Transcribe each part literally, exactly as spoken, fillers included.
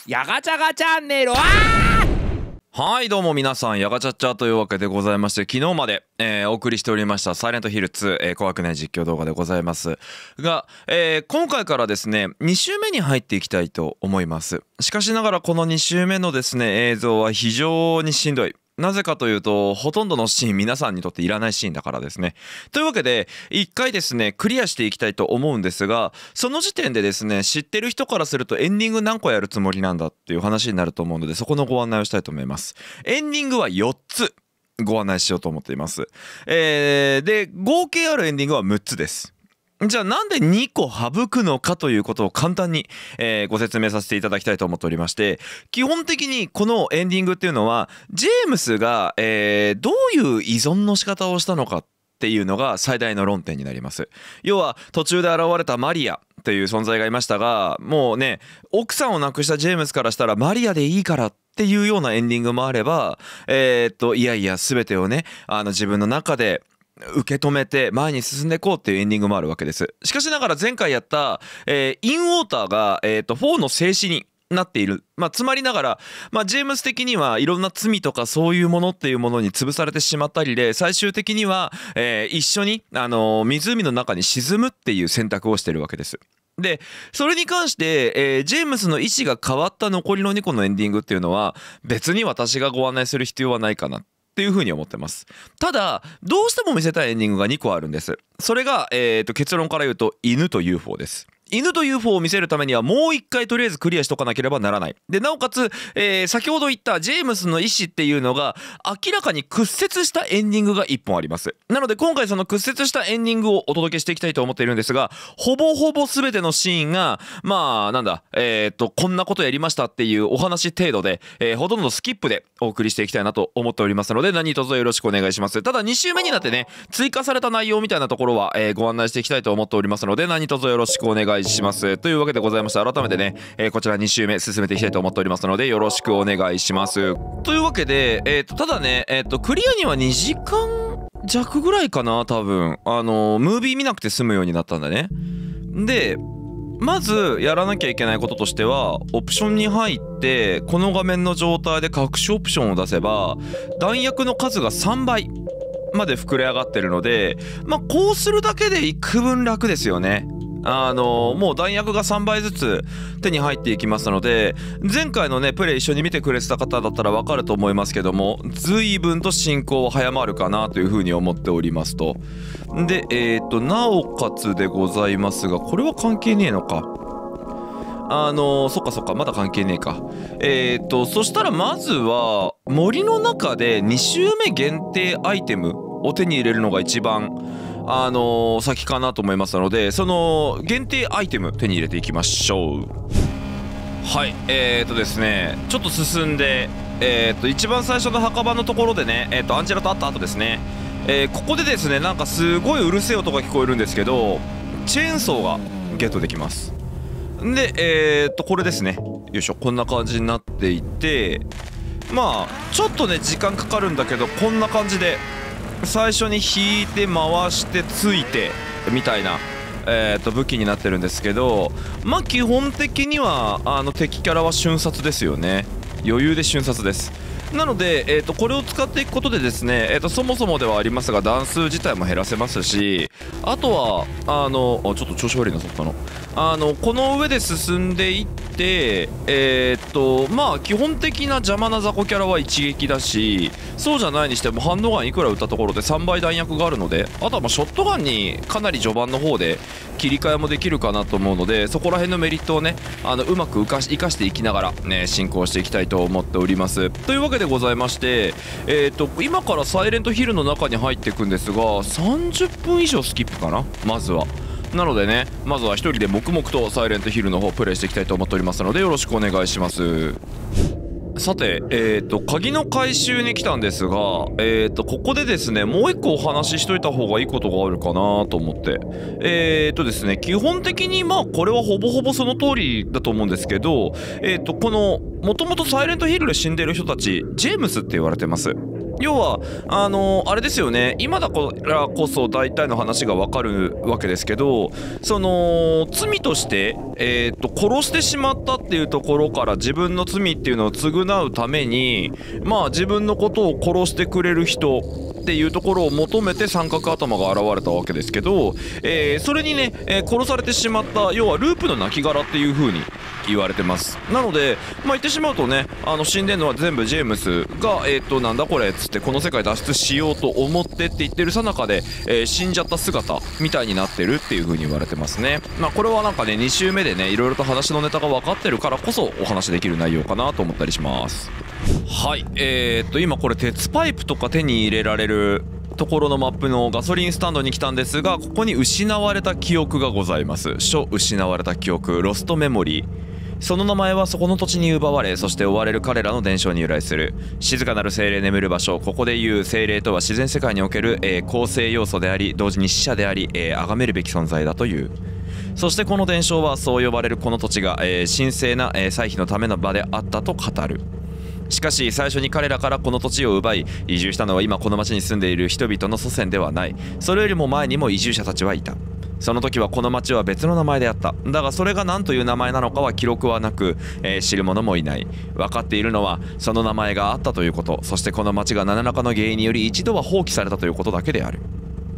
ヤガチャガチャンネル。あはいどうも皆さん、ヤガチャッチャというわけでございまして、昨日まで、えーお送りしておりましたサイレントヒルツー、えー怖くない実況動画でございますが、えー今回からですねに週目に入っていきたいと思います。しかしながらこのに週目のですね映像は非常にしんどい。なぜかというと、ほとんどのシーン皆さんにとっていらないシーンだからですね。というわけで一回ですねクリアしていきたいと思うんですが、その時点でですね知ってる人からするとエンディング何個やるつもりなんだっていう話になると思うので、そこのご案内をしたいと思います。エンディングはよっつご案内しようと思っています。えー、で合計あるエンディングはむっつです。じゃあなんでにこ省くのかということを簡単に、えーご説明させていただきたいと思っておりまして、基本的にこのエンディングっていうのはジェームスが、えーどういう依存の仕方をしたのかっていうのが最大の論点になります。要は途中で現れたマリアという存在がいましたが、もうね奥さんを亡くしたジェームスからしたらマリアでいいからっていうようなエンディングもあれば、えーっといやいや全てをねあの自分の中で受け止めて前に進んでいこうっていうエンディングもあるわけです。しかしながら前回やった、えーインウォーターが、えー、とフォーの静止になっている、まあ、つまりながら、まあ、ジェームス的にはいろんな罪とかそういうものっていうものに潰されてしまったりで、最終的には、えー一緒に、あのー湖の中に沈むっていう選択をしてるわけです。でそれに関して、えージェームスの意思が変わった残りのにこのエンディングっていうのは別に私がご案内する必要はないかなっていう風に思ってます。ただどうしても見せたいエンディングがにこあるんです。それが、えー、と結論から言うと犬と ユーフォー です。犬と ユーフォー を見せるためにはもう一回とりあえずクリアしとかなければならない。でなおかつ、えー先ほど言ったジェームスの意思っていうのが明らかに屈折したエンディングがいっぽんあります。なので今回その屈折したエンディングをお届けしていきたいと思っているんですが、ほぼほぼ全てのシーンがまあなんだえー、っとこんなことやりましたっていうお話程度で、えーほとんどスキップでお送りしていきたいなと思っておりますので、何卒よろしくお願いします。ただに週目になってね追加された内容みたいなところは、えーご案内していきたいと思っておりますので、何卒よろしくお願いします。というわけでございまして、改めてね、えーこちらに週目進めていきたいと思っておりますのでよろしくお願いします。というわけで、えー、とただね、えー、とクリアにはにじかん弱ぐらいかな多分、あのームービー見なくて済むようになったんだね。でまずやらなきゃいけないこととしては、オプションに入ってこの画面の状態で隠しオプションを出せば弾薬の数がさんばいまで膨れ上がってるので、まあこうするだけで幾分楽ですよね。あのもう弾薬がさんばいずつ手に入っていきますので、前回のねプレイ一緒に見てくれてた方だったら分かると思いますけども、随分と進行は早まるかなというふうに思っておりますと。でえー、となおかつでございますが、これは関係ねえのか。あのー、そっかそっかまだ関係ねえか。えー、とそしたらまずは森の中でに週目限定アイテムを手に入れるのが一番あのー、先かなと思いますので、その限定アイテム手に入れていきましょう。はいえーとですねちょっと進んで、えーと一番最初の墓場のところでね、えーとアンジェラと会った後ですね、えーここでですねなんかすごいうるせえ音が聞こえるんですけど、チェーンソーがゲットできます。でえーとこれですね、よいしょ、こんな感じになっていて、まあちょっとね時間かかるんだけど、こんな感じで最初に引いて回してついてみたいな、えー、と武器になってるんですけど、まあ基本的にはあの敵キャラは瞬殺ですよね。余裕で瞬殺です。なので、えー、とこれを使っていくことでですね、えー、とそもそもではありますが弾数自体も減らせますし、あとはあのあちょっと調子悪いなそったのあのこの上で進んでいって、えー、っとまあ基本的な邪魔な雑魚キャラは一撃だし、そうじゃないにしてもハンドガンいくら撃ったところでさんばい弾薬があるので、あとはまあショットガンにかなり序盤の方で切り替えもできるかなと思うので、そこら辺のメリットをねあのうまく生かし生かしていきながらね進行していきたいと思っております。というわけでございまして、えー、っと今からサイレントヒルの中に入っていくんですが、さんじゅっぷん以上スキップかなまずは。なのでねまずは一人で黙々とサイレントヒルの方プレイしていきたいと思っておりますのでよろしくお願いします。さてえー、と鍵の回収に来たんですが、えー、とここでですねもう一個お話ししといた方がいいことがあるかなと思って、えー、とですね基本的にまあこれはほぼほぼその通りだと思うんですけど、えー、とこのもともとサイレントヒルで死んでる人たちジェームスって言われてます。 要はあのーあれですよね、今だからこそ大体の話がわかるわけですけど、その罪として、えー、と殺してしまったっていうところから自分の罪っていうのを償うために、まあ自分のことを殺してくれる人っていうところを求めて三角頭が現れたわけですけど、えーそれにね、えー殺されてしまった、要はループの亡骸っていう風に言われてます。なので、まあ、言ってしまうとね、あの死んでるのは全部ジェームスが、えー、となんだこれっつってこの世界脱出しようと思ってって言ってるさなかで、えー死んじゃった姿みたいになってるっていう風に言われてますね。まあこれはなんかね、に週目でねいろいろと話のネタが分かってるからこそお話できる内容かなと思ったりします。はい、えー、っと今これ鉄パイプとか手に入れられるところのマップのガソリンスタンドに来たんですが、ここに失われた記憶がございます。書失われた記憶、ロストメモリー。その名前はそこの土地に奪われ、そして追われる彼らの伝承に由来する。静かなる精霊眠る場所。ここでいう精霊とは自然世界における、えー構成要素であり、同時に死者であり、えー崇めるべき存在だという。そしてこの伝承はそう呼ばれるこの土地が、えー神聖な、えー祭祀のための場であったと語る。しかし最初に彼らからこの土地を奪い移住したのは今この町に住んでいる人々の祖先ではない。それよりも前にも移住者たちはいた。その時はこの町は別の名前であった。だがそれが何という名前なのかは記録はなく、えー知る者もいない。分かっているのはその名前があったということ、そしてこの町が何らかの原因により一度は放棄されたということだけである。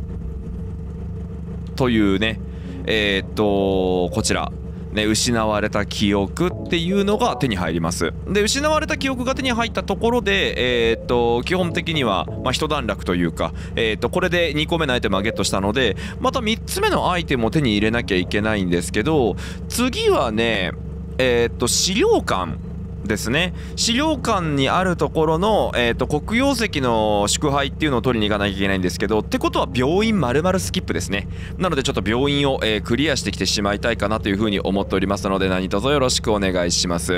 というね、えー、っとこちらね、失われた記憶っていうのが手に入ります。で失われた記憶が手に入ったところで、えー、っと基本的には、まあ、一段落というか、えー、っとこれでにこめのアイテムはゲットしたので、またみっつめのアイテムを手に入れなきゃいけないんですけど、次はね、えー、っと資料館ですね。資料館にあるところの、えー、と黒曜石の祝杯っていうのを取りに行かなきゃいけないんですけど、ってことは病院丸々スキップですね。なのでちょっと病院を、えークリアしてきてしまいたいかなというふうに思っておりますので、何卒よろしくお願いします。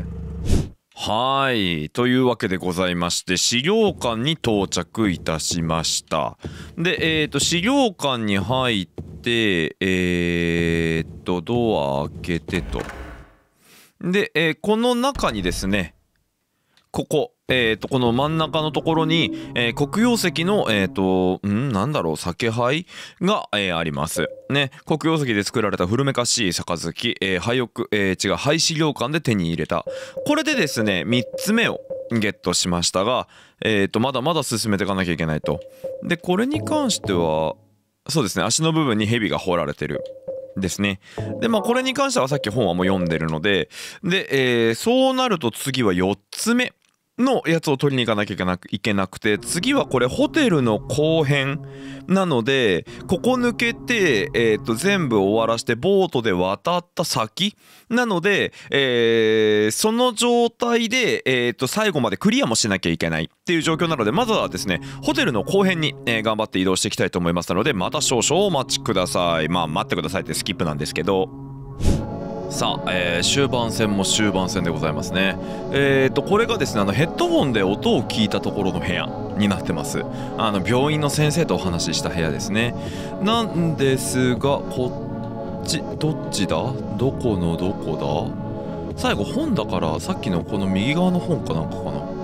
はい、というわけでございまして、資料館に到着いたしました。で、えー、と資料館に入ってえー、とドア開けてと。で、えーこの中にですね、ここ、えー、とこの真ん中のところに、えー黒曜石の、えー、とんなんだろう酒杯が、えーありますね。黒曜石で作られた古めかしい杯、えー廃屋、えー違う廃資料館で手に入れた。これでですねみっつめをゲットしましたが、えー、とまだまだ進めていかなきゃいけないと。でこれに関してはそうですね、足の部分に蛇が彫られてるですね。でまあこれに関してはさっき本はもう読んでるので、で、えーそうなると次はよっつめのやつを取りに行かなきゃいけなくいけなくて、次はこれホテルの後編なので、ここ抜けて、えー、と全部終わらしてボートで渡った先なので、えーその状態で、えー、と最後までクリアもしなきゃいけないっていう状況なので、まずはですねホテルの後編に、えー頑張って移動していきたいと思いますので、また少々お待ちください。まあ待ってくださいってスキップなんですけど。さあ、えー終盤戦も終盤戦でございますね。えーとこれがですね、あのヘッドホンで音を聞いたところの部屋になってます。あの病院の先生とお話しした部屋ですね。なんですが、こっちどっちだ、どこのどこだ、最後本だからさっきのこの右側の本かなんかかな。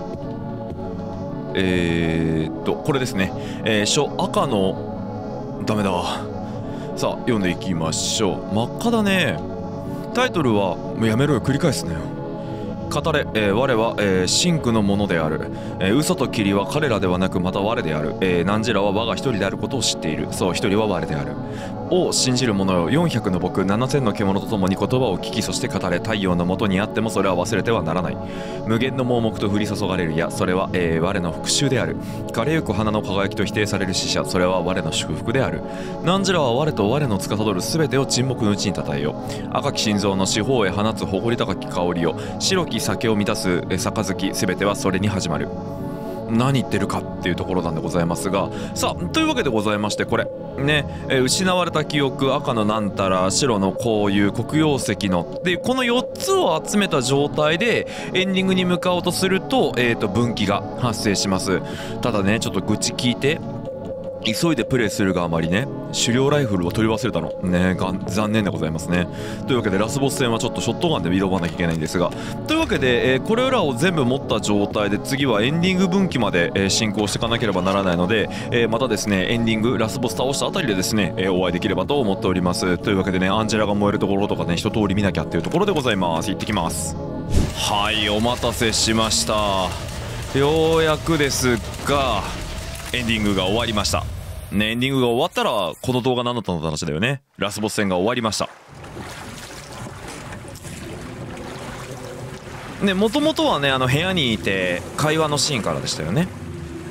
えーとこれですね、えー書赤のダメだ。さあ読んでいきましょう。真っ赤だね。タイトルはもうやめろよ、繰り返すなよ。語れ、えー我は、えー真紅のものである、えー嘘と霧は彼らではなくまた我である、えー、汝らは我が一人であることを知っている。そう、一人は我であるを信じる者よ。よんひゃくの僕、ななせんの獣と共に言葉を聞き、そして語れ。太陽の下にあってもそれは忘れてはならない。無限の盲目と降り注がれる矢、それは、えー我の復讐である。枯れゆく花の輝きと否定される死者、それは我の祝福である。汝らは我と我の司るすべてを沈黙のうちにたたえよ。赤き心臓の四方へ放つ誇り高き香りよ。白き酒を満たすえ杯、すべてはそれに始まる。何言ってるかっていうところなんでございますが、さあというわけでございまして、これね、えー失われた記憶、赤のなんたら、白のこういう黒曜石ので、このよっつを集めた状態でエンディングに向かおうとすると、えー、と分岐が発生します。ただね、ちょっと愚痴聞いて、 急いでプレイするがあまりね狩猟ライフルを取り忘れたのねが残念でございますね。というわけでラスボス戦はちょっとショットガンで挑まなきゃいけないんですが、というわけで、えー、これらを全部持った状態で次はエンディング分岐まで、えー、進行していかなければならないので、えー、またですねエンディングラスボス倒したあたりでですね、えー、お会いできればと思っております。というわけでねアンジェラが燃えるところとかね一通り見なきゃっていうところでございます。行ってきます。はいお待たせしました。ようやくですがエンディングが終わりましたね。エンディングが終わったらこの動画何だったのって話だよね。ラスボス戦が終わりましたね。もともとはねあの部屋にいて会話のシーンからでしたよね。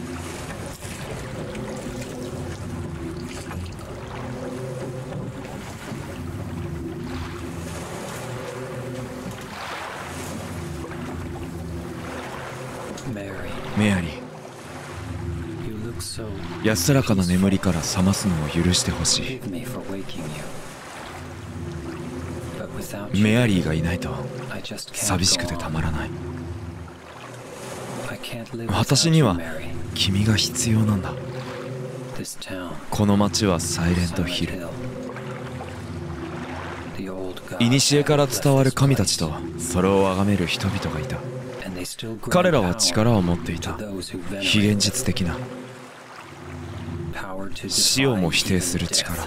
メアリー安らかな眠りから覚ますのを許してほしい。メアリーがいないと寂しくてたまらない。私には君が必要なんだ。この町はサイレントヒル。古から伝わる神たちとそれを崇める人々がいた。彼らは力を持っていた。非現実的な死をも否定する力。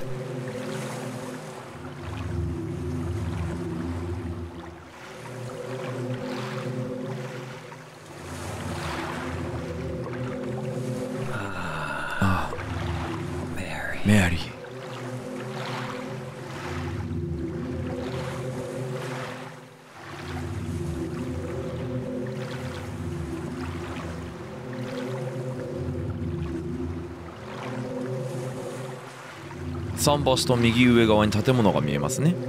ああメアリー。桟橋と右上側に建物が見えますね。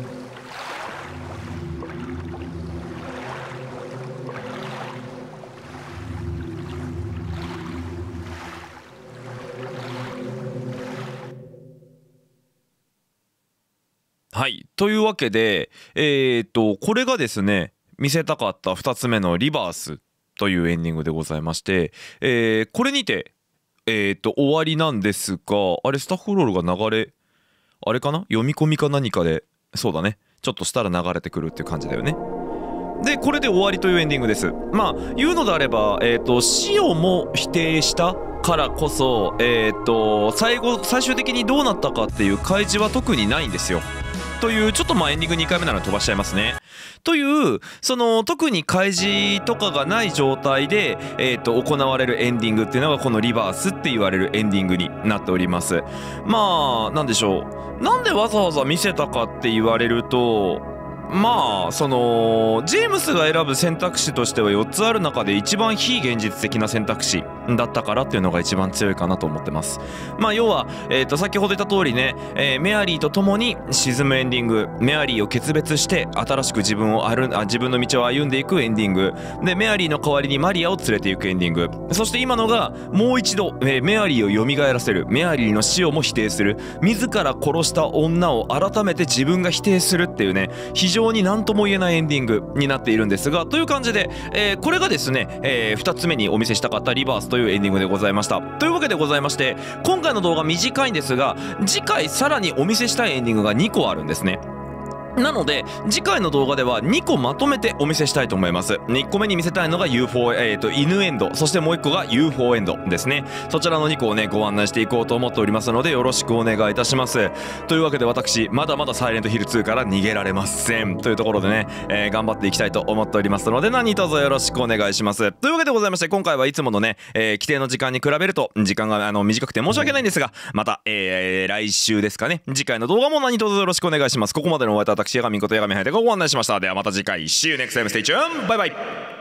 はいというわけでえー、っとこれがですね見せたかったふたつめのリバースというエンディングでございまして、えー、これにてえー、っと終わりなんですが、あれスタッフロールが流れあれかな読み込みか何かでそうだねちょっとしたら流れてくるっていう感じだよね。でこれで終わりというエンディングです。まあ言うのであれば、えー、と死をも否定したからこそ、えー、と最後最終的にどうなったかっていう開示は特にないんですよ。というちょっとまあエンディングにかいめなので飛ばしちゃいますね。というその特に開示とかがない状態で、えー、と行われるエンディングっていうのがこのリバースって言われるエンディングになっております。まあなんでしょう、なんでわざわざ見せたかって言われると、まあそのジェームスが選ぶ選択肢としてはよっつある中で一番非現実的な選択肢だったからっていうのが一番強いかなと思ってます。まあ要は、えー、と先ほど言った通りね、えー、メアリーと共に沈むエンディング、メアリーを決別して新しく自分を歩あ自分の道を歩んでいくエンディングで、メアリーの代わりにマリアを連れていくエンディング、そして今のがもう一度、えー、メアリーを蘇らせる、メアリーの死をも否定する、自ら殺した女を改めて自分が否定するっていうね、非常に何とも言えないエンディングになっているんですが、という感じで、えー、これがですね、えー、ふたつめにお見せしたかったリバースというエンディングでございました。というわけでございまして、今回の動画短いんですが、次回さらにお見せしたいエンディングがにこあるんですね。なので次回の動画ではにこまとめてお見せしたいと思います。いっこめに見せたいのが ユーフォー、えーと犬エンド、そしてもういっこが ユーフォー エンドですね。そちらのにこをねご案内していこうと思っておりますので、よろしくお願いいたします。というわけで私まだまだサイレントヒルツーから逃げられませんというところでね、えー、頑張っていきたいと思っておりますので、何卒よろしくお願いします。というわけでございまして、今回はいつものね、えー、規定の時間に比べると時間があの短くて申し訳ないんですが、また、えー、来週ですかね、次回の動画も何卒よろしくお願いします。ここまでのお相手は私八神こと八神隼人がご案内しました。ではまた次回 See you next time, stay tuned, バイバイ。